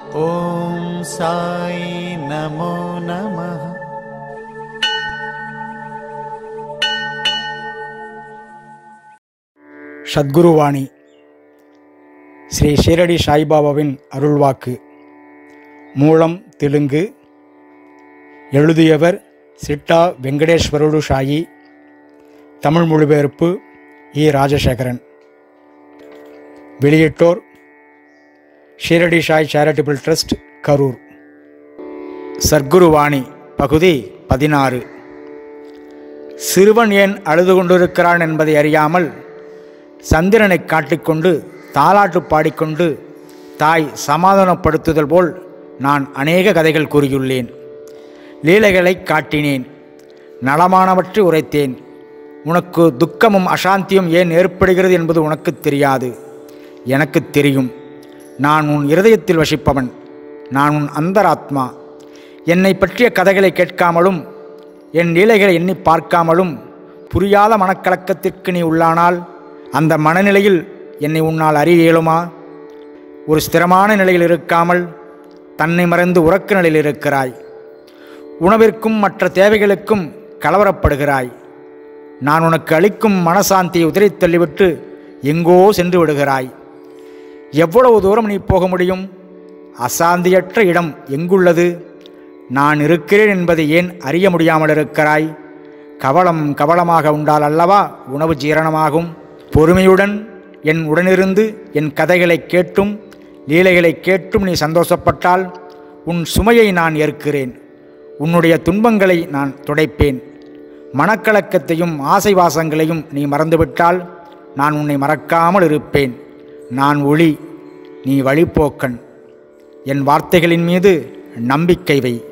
ஓம் சாய் நமோ நமः. சத்குருவாணி ஸ்ரீ ஷீரடி சாய்பாபாவின் அருள்வாக்கு. மூலம் தெலுங்கு. எழுதியவர் சிட்டா வெங்கடேஸ்வரலு சாயி. தமிழ் மொழிபெயர்ப்பு இ. ராஜசேகரன். வெளியிட்டோர் ஷீரடி சாய் சேரிட்டபிள் ட்ரஸ்ட், கரூர். சத்குருவாணி பகுதி 16. சிறுவன் ஏன் அழுது கொண்டிருக்கிறான் என்பதை அறியாமல் சந்திரனை காட்டிக்கொண்டு தாலாட்டு பாடிக்கொண்டு தாய் சமாதானப்படுத்துதல் போல் நான் அநேக கதைகள் கூறியுள்ளேன். லீலைகளை காட்டினேன். நலமானவற்றை உரைத்தேன். உனக்கு துக்கமும் அசாந்தியும் ஏன் ஏற்படுகிறது என்பது உனக்கு தெரியாது, எனக்கு தெரியும். நான் உன் இருதயத்தில் வசிப்பவன். நான் உன் அந்தராத்மா. என்னை பற்றிய கதைகளை கேட்காமலும் என் லீலைகளை எண்ணி பார்க்காமலும் புரியாத மனக்கலக்கத்திற்கு நீ உள்ளானால் அந்த மனநிலையில் என்னை உன்னால் அறிய இயலுமா? ஒரு ஸ்திரமான நிலையில் இருக்காமல் தன்னை மறந்து உறக்க நிலையில் இருக்கிறாய். உணவிற்கும் மற்ற தேவைகளுக்கும் கலவரப்படுகிறாய். நான் உனக்கு அளிக்கும் மனசாந்தியை உதறி தள்ளிவிட்டு எங்கோ சென்று விடுகிறாய். எவ்வளவு தூரம் நீ போக முடியும்? அசாந்தியற்ற இடம் எங்குள்ளது? நான் இருக்கிறேன் என்பதை ஏன் அறிய முடியாமல் இருக்கிறாய்? கவலமாக உண்டால் அல்லவா உணவு ஜீரணமாகும். பொறுமையுடன் என் உடனிருந்து என் கதைகளை கேட்டும் லீலைகளை கேட்டும் நீ சந்தோஷப்பட்டால் உன் சுமையை நான் ஏற்கிறேன். உன்னுடைய துன்பங்களை நான் துடைப்பேன். மனக்கலக்கத்தையும் ஆசைவாசங்களையும் நீ மறந்துவிட்டால் நான் உன்னை மறக்காமல் இருப்பேன். நான் ஒளி, நீ வழிப்போக்கன். என் வார்த்தைகளின் மீது நம்பிக்கை வை.